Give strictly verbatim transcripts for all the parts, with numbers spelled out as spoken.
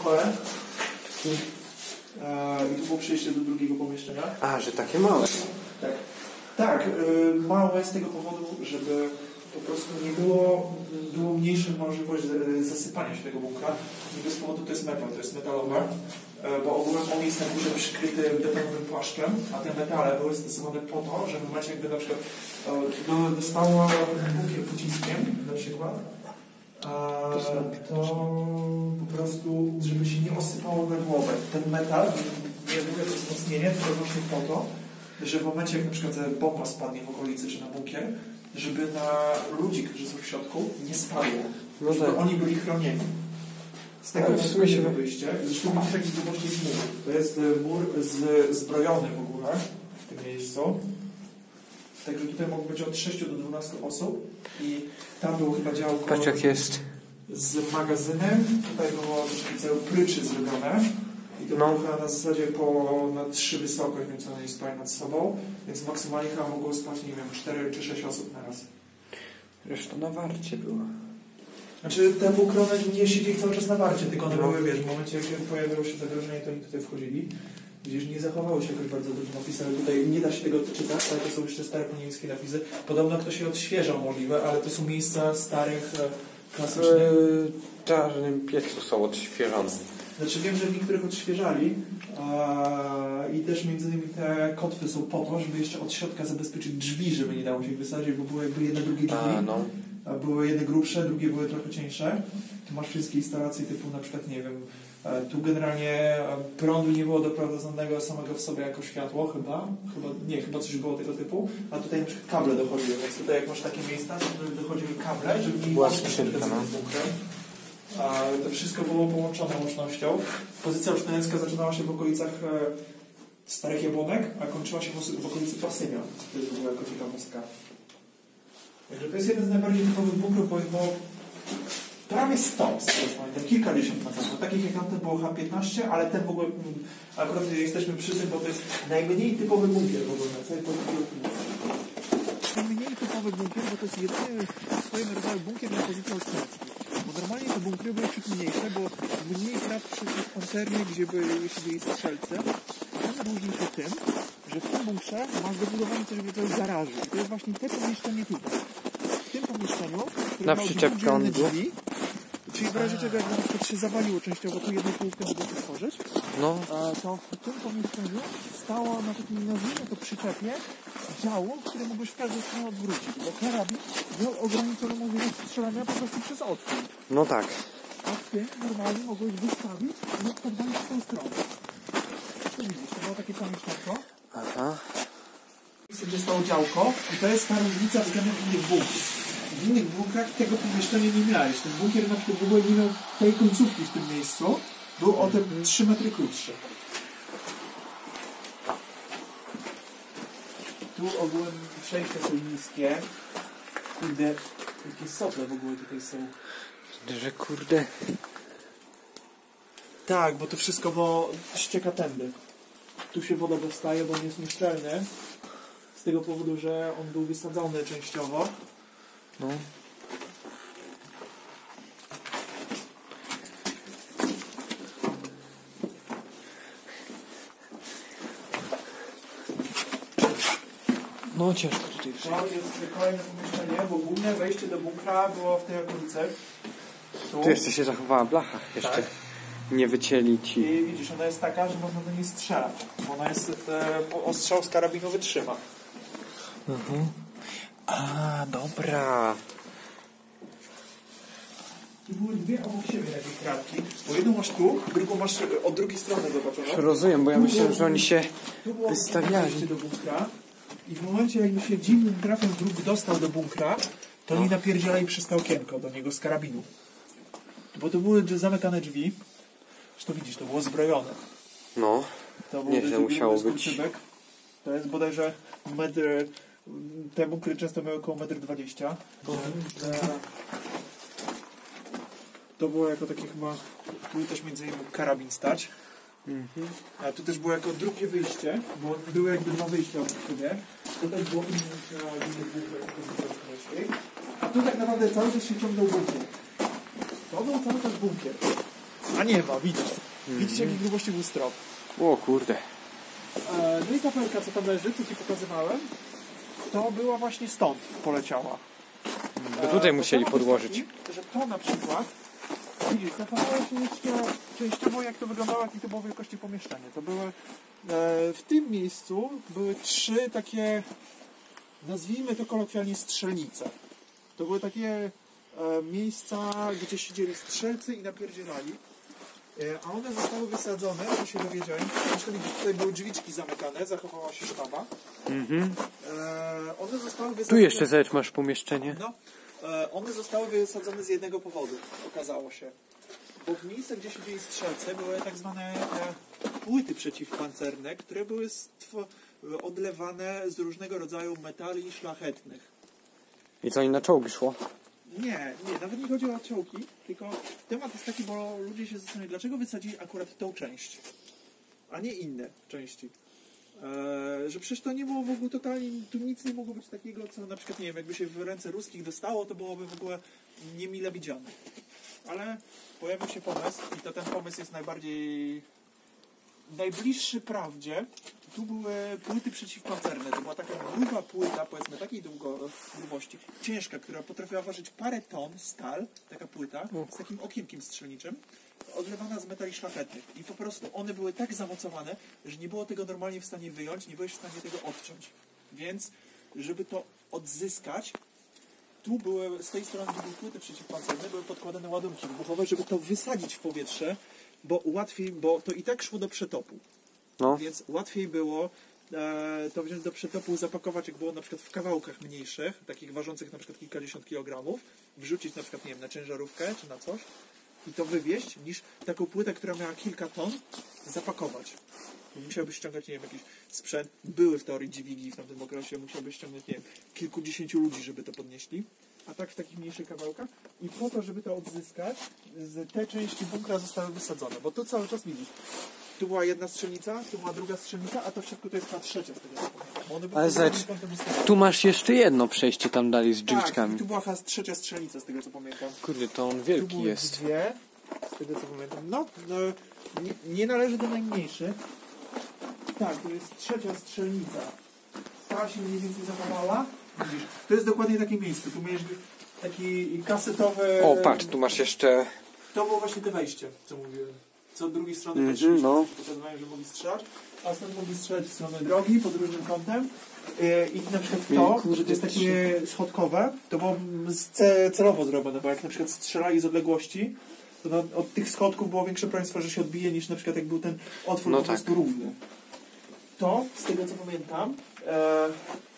pokole. I tu było przejście do drugiego pomieszczenia. A, że takie małe. Tak. Tak, y, małe z tego powodu, żeby po prostu nie było, było mniejsza możliwość zasypania się tego bunkra. I bez powodu to jest metal, to jest metalowe, bo ogólnie on jest na górze przykryty betonowym płaszczem, a te metale były stosowane po to, że w momencie jakby na przykład dostała bunkier pociskiem na przykład, to po prostu, żeby się nie osypało na głowę. Ten metal nie było to wzmocnienie, tylko właśnie po to, że w momencie jak na przykład bomba spadnie w okolicy czy na bunkier, żeby na ludzi, którzy są w środku, nie spadło. No żeby tak. Oni byli chronieni. Z tego w sumie się wyjście. Zresztą widzisz, jaki długości jest mur. To jest mur z, zbrojony w ogóle w tym miejscu. Także tutaj mogło być od sześciu do dwunastu osób i tam było chyba działko. Patrz jak jest. Z magazynem. Tutaj było całe pryczy zrobione. I to no. było chyba na zasadzie po na trzy wysokość, więc one nie spały nad sobą. Więc maksymalnie chyba mogło spać, nie wiem, cztery czy sześć osób na raz. Zresztą na warcie było. Znaczy te bukrone nie siedzieli cały czas na warcie, tylko one no. były, wiesz, w momencie jak pojawiło się zagrożenie, to oni tutaj wchodzili. Widzisz, nie zachowało się jakoś bardzo dużo napisy, ale tutaj nie da się tego czytać, ale to są jeszcze stare po niemieckie napisy. Podobno ktoś je odświeżał możliwe, ale to są miejsca starych, klasycznych. W czarnym piecu są odświeżone. Znaczy wiem, że w niektórych odświeżali a, i też między innymi te kotwy są po to, żeby jeszcze od środka zabezpieczyć drzwi, żeby nie dało się ich wysadzić, bo były jakby jedne, drugie drzwi. A, no. A były jedne grubsze, drugie były trochę cieńsze. Tu masz wszystkie instalacje typu na przykład, nie wiem, tu generalnie prądu nie było doprowadzonego samego w sobie jako światło, chyba. chyba nie, chyba coś było tego typu. A tutaj na przykład kable dochodziły, więc tutaj jak masz takie miejsca, to dochodziły kable, żeby nie było skrzynka, no. A to wszystko było połączone łącznością. Pozycja sztalecka zaczynała się w okolicach e, Starych Jabłonek, a kończyła się w, w okolicy Pasymia. To jest w ogóle jako ciekawostka. Także to jest jeden z najbardziej typowych bunkrów, bo było prawie sto, pamiętam, kilkadziesiąt na pewno. Takich jak tamten było H piętnaście, ale ten w ogóle, akurat jesteśmy przy tym, bo to jest najmniej typowy bunkier w ogóle na całej pozycji. Najmniej typowy bunkier, bo to jest jedyny w swoim rodzaju bunkier na pozycji oceanckiej. Bo normalnie te bunkry były ciut mniejsze, bo mniej praw przy tych pancernie, gdzie były siedzieli strzelcy. One różni się tym, że w tym bunkrze masz dobudowane coś w rodzaju garażu. I to jest właśnie te pomieszczenie tutaj. W tym pomieszczeniu, które ma oddzielne drzwi, czyli w razie czego jak na przykład się zawaliło częściowo, tu jedną półkę mogło otworzyć, no. to w tym pomieszczeniu stało na takim, nazwijmy to, przyczepie działo, które mogłeś w każdą stronę odwrócić, bo karabin miał ograniczoną możliwość strzelania po prostu przez otwór. No tak. A w tym normalnie mogłeś wystawić i podwalić w tą stronę. Co widzisz? To było takie pomieszczonko. Aha. Gdzie stało działko i to jest ta różnica względem innych bunkrów. W innych bunkrach tego pomieszczenia nie miałeś. Ten bunkier na przykład w ogóle nie miał tej końcówki w tym miejscu. Był o te trzy metry krótszy. Tu ogólnie przejścia są niskie. Kurde, jakie sople w ogóle tutaj są. Że kurde. Tak, bo to wszystko bo ścieka tędy. Tu się woda dostaje, bo on jest nieszczelny. Z tego powodu, że on był wysadzony częściowo. No. No ciężko tutaj przyjść. To jest kolejne pomieszczenie, bo główne wejście do bunkra było w tej okolicy. Tu, tu jeszcze się zachowała blacha. Jeszcze tak. Nie wycięli ci. I widzisz, ona jest taka, że można do niej strzelać. Ona jest, e, ostrzał z karabinu wytrzyma. Mhm. A, dobra. Tu były dwie obok siebie takie kratki, bo jedną masz tu, drugą masz od drugiej strony zobaczoną. Rozumiem, bo ja myślałem, że oni się wystawiali. Do bunkra i w momencie jakby się dziwnym trafem wróg dostał do bunkra, to oni napierdzielali przez to okienko do niego z karabinu. Bo to były zamykane drzwi. Zresztą widzisz, to było zbrojone. No, to nieźle musiało być. To jest bodajże metr... Te bunkry często miały około metr dwadzieścia. To było jako takie chyba... Tu też między innymi karabin stać. Mm-hmm. A tu też było jako drugie wyjście, bo były jakby dwa wyjścia od siebie. To też było inne niż na innych bunkrach pozycji. A tu tak naprawdę cały czas się ciągnął bunkier. To był cały czas bunkier. A nie ma, widzisz. Widzisz, jakiej grubości był strop. O kurde. E, no i ta pelka, co tam leży, co ci pokazywałem, to była właśnie stąd poleciała. Bo tutaj E, musieli to temat podłożyć. jest taki, że to na przykład, widzisz, zachowało się jeszcze częściowo, jak to wyglądało, jakie to było wielkości pomieszczenie. To były, e, w tym miejscu były trzy takie, nazwijmy to kolokwialnie, strzelnice. To były takie e, miejsca, gdzie siedzieli strzelcy i napierdzielali. E, a one zostały wysadzone, co się dowiedziałem. Zresztą widzisz, tutaj były drzwiczki zamykane, zachowała się sztaba. Mhm. E, one zostały wysadzone... Tu jeszcze zobacz, masz pomieszczenie. No, e, one zostały wysadzone z jednego powodu, okazało się. Bo w miejscu, gdzie siedzieli strzelce, były tak zwane e, płyty przeciwpancerne, które były stwo- odlewane z różnego rodzaju metali szlachetnych. I co, i na czołgi szło? Nie, nie, nawet nie chodzi o ciołki, tylko temat jest taki, bo ludzie się zastanawiają, dlaczego wysadzili akurat tą część, a nie inne części. Eee, że przecież to nie było w ogóle totalnie, tu nic nie mogło być takiego, co na przykład, nie wiem, jakby się w ręce ruskich dostało, to byłoby w ogóle niemile widziane. Ale pojawił się pomysł i to ten pomysł jest najbardziej najbliższy prawdzie. Tu były płyty przeciwpancerne. To była taka gruba płyta, powiedzmy takiej długo, grubości, ciężka, która potrafiła ważyć parę ton, stal, taka płyta, z takim okienkiem strzelniczym, odlewana z metali szlachetnych. I po prostu one były tak zamocowane, że nie było tego normalnie w stanie wyjąć, nie byłeś w stanie tego odciąć. Więc, żeby to odzyskać, tu były, z tej strony, gdzie były płyty przeciwpancerne, były podkładane ładunki wybuchowe, żeby to wysadzić w powietrze, bo łatwiej, bo to i tak szło do przetopu. No. Więc łatwiej było e, to wziąć do przetopu, zapakować, jak było na przykład w kawałkach mniejszych, takich ważących na przykład kilkadziesiąt kilogramów, wrzucić na przykład, nie wiem, na ciężarówkę czy na coś i to wywieźć, niż taką płytę, która miała kilka ton, zapakować. Musiałbyś ściągać, nie wiem, jakiś sprzęt. Były w teorii dźwigi w tamtym okresie, musiałbyś ściągnąć, nie wiem, kilkudziesięciu ludzi, żeby to podnieśli. A tak w takich mniejszych kawałkach. I po to, żeby to odzyskać, z te części bunkra zostały wysadzone. Bo tu cały czas widzisz, tu była jedna strzelnica, tu była druga strzelnica, a to w środku to jest ta trzecia z tego co pamiętam. Bo one były Ale zobacz, tu masz jeszcze jedno przejście tam dalej z tak, drzwiczkami. i tu była chyba trzecia strzelnica z tego co pamiętam. Kurde, to on Tu wielki były jest. dwie, z tego co pamiętam. No, no nie, nie należy do najmniejszych. Tak, to jest trzecia strzelnica. Ta się mniej więcej zachowała. Widzisz, to jest dokładnie takie miejsce. Tu miałeś taki kasetowy... O, patrz, tu masz jeszcze... To było właśnie te wejście, co mówiłem. Co od drugiej strony Mhm, patrzyliśmy, no. pokazywałem, że mogli strzelać, a stąd mogli strzelać w stronę drogi, pod różnym kątem. Yy, I na przykład to, że to jest takie schodkowe, to było ce- celowo zrobione, bo jak na przykład strzelali z odległości, to na, od tych schodków było większe prawdopodobieństwo, że się odbije, niż na przykład jak był ten otwór No po tak. prostu równy. To, z tego co pamiętam, e,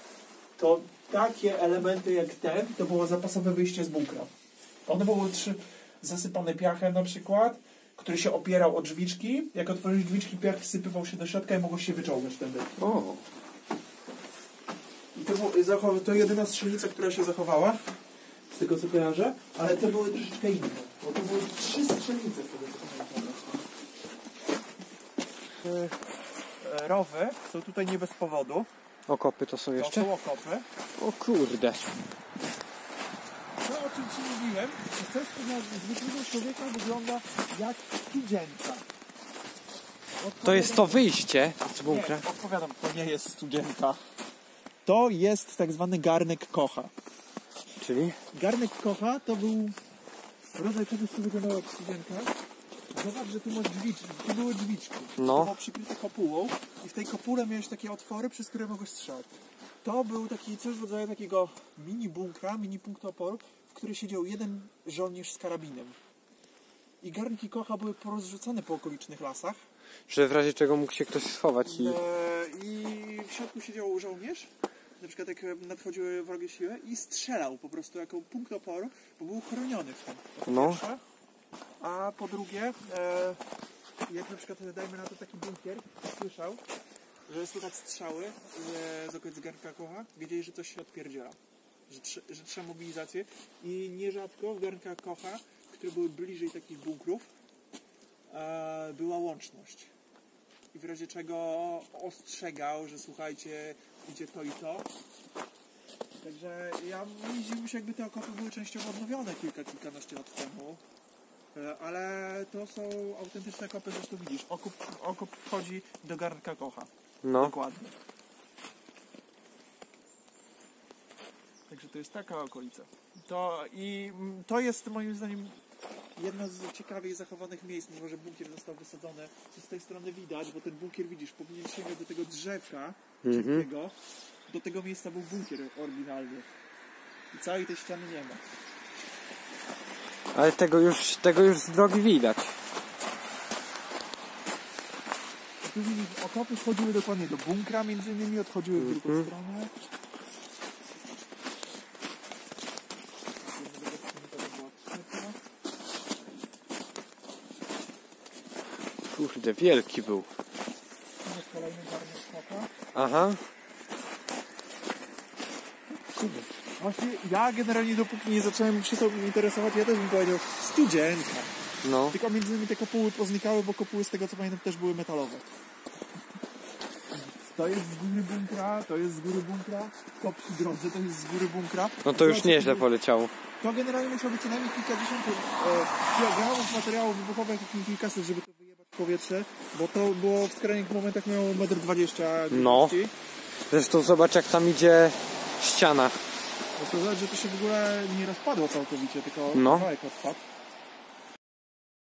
to takie elementy jak ten, to było zapasowe wyjście z bunkra. One były trzy zasypane piachem na przykład, który się opierał o drzwiczki. Jak otworzyć drzwiczki, piach wsypywał się do środka i mogło się wyczołgać wtedy. O. I to, było, to jedyna strzelnica, która się zachowała, z tego co kojarzę, ale te były troszeczkę inne. Bo to były trzy strzelnice, z tego co pamiętam. E, rowy są tutaj nie bez powodu. Okopy to są To jeszcze? są okopy. O kurde. To, o czym Ci mówiłem, że coś na zwykłego człowieka wygląda jak studzienka. To jest to wyjście z bunkra? Nie, odpowiadam, to nie jest studzienka. To jest tak zwany garnek Kocha. Czyli? Garnek Kocha to był rodzaj czegoś, co wyglądało jak studzienka. Zobacz, że tu masz drzwiczki. Tu były drzwiczki. No. To było przykryte kopułą i w tej kopule miałeś takie otwory, przez które mogłeś strzelać. To był taki coś w rodzaju takiego mini bunkra, mini punktu oporu, w którym siedział jeden żołnierz z karabinem. I garnki Kocha były porozrzucane po okolicznych lasach. Że w razie czego mógł się ktoś schować i... E, I w środku siedział żołnierz, na przykład jak nadchodziły wrogie siły i strzelał po prostu jako punkt oporu, bo był chroniony w tym. Po No. pierwsze. A po drugie, e, jak na przykład dajmy na to taki bunkier, słyszał, że słychać strzały e, z okolic garnka Kocha, wiedzieli, że coś się odpierdziela, że, tr że trzeba mobilizację i nierzadko w garnkach Kocha, które były bliżej takich bunkrów, e, była łączność. I w razie czego ostrzegał, że słuchajcie, idzie to i to. Także ja nie dziwię się, jakby te okopy były częściowo odnowione kilka, kilkanaście lat temu. Ale to są autentyczne kopy, zresztą widzisz, okop, okop wchodzi do garnka kocha. No. Dokładnie. Także to jest taka okolica. To, i to jest moim zdaniem jedno z ciekawiej zachowanych miejsc, mimo że bunkier został wysadzony, co z tej strony widać, bo ten bunkier, widzisz, powinien sięgać do tego drzewka, Mhm. mm-hmm. Do tego miejsca był bunkier oryginalny. I całej tej ściany nie ma. Ale tego już, tego już z drogi widać. Tu widzisz, okopy wchodziły dokładnie do bunkra, między innymi odchodziły w drugą Mhm. stronę. Kurde, wielki był. Kolejny garnek kopa. Aha. Właśnie ja generalnie dopóki nie zacząłem się tym interesować, ja też bym powiedział studzienka. No. Tylko między innymi te kopuły poznikały, bo kopuły z tego co pamiętam też były metalowe. To jest z góry bunkra, to jest z góry bunkra, kop przy drodze to jest z góry bunkra. No to już nieźle poleciało. To generalnie musiał być co najmniej kilkadziesiąt e, kilogramów materiałów wybuchowych, jak nie kilkaset, żeby to wyjebać w powietrze, bo to było w skrajnych momentach miało metr dwadzieścia. No. Zresztą zobacz jak tam idzie ściana. Muszę powiedzieć, że to się w ogóle nie rozpadło całkowicie, tylko No. kawałek odpadł.